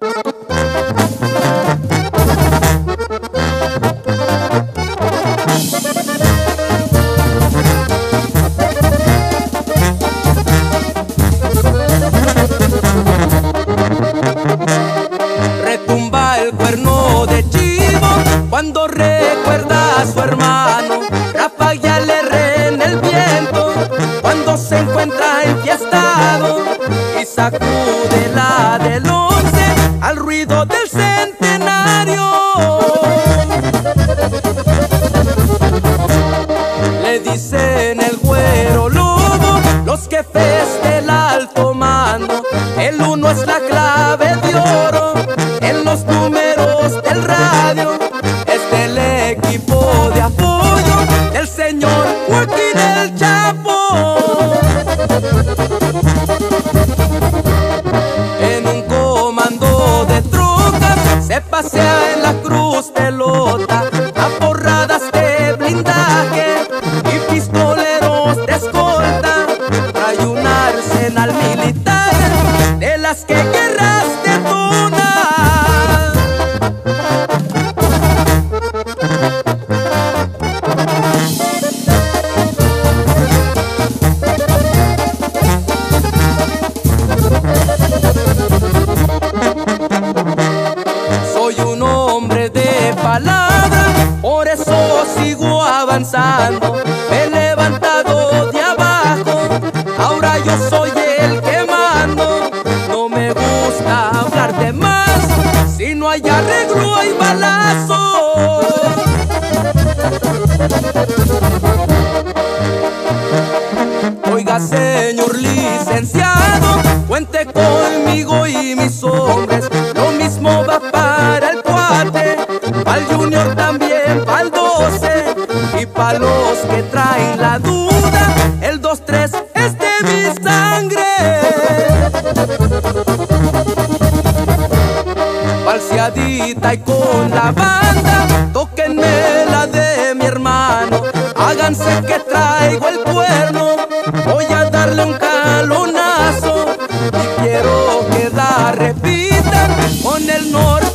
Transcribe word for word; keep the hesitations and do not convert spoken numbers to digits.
Retumba el cuerno de chivo cuando recuerda a su hermano. Ráfaga le re en el viento cuando se encuentra enfiestado y sacude la del once al ruido del centenario. Le dicen el güero lobo los jefes del alto mando. El uno es la clave de oro en los números del radio. Es del equipo de apoyo del señor Joaquín el Chapo. En un comando de trocas se pasea en la cruz pelota, a porradas de blindaje y pistoleros de escolta. Trae un arsenal militar de las que guerras detona. Soy un hombre de palabra, por eso sigo avanzando. Me he levantado de abajo, ahora yo soy el que mando. No me gusta hablar de más, si no hay arreglo hay balazo. Oiga, señor licenciado, cuente conmigo y mis hombres. Lo mismo va para el cuate, pa'l junior también, pa'l doce y pa' los que traen la duda. El dos tres es de mi sangre. Falseadita y con la banda, tóquenme la de mi hermano. Háganse que traigo el cuerno, voy a darle un calonazo y quiero que la repitan con el norte.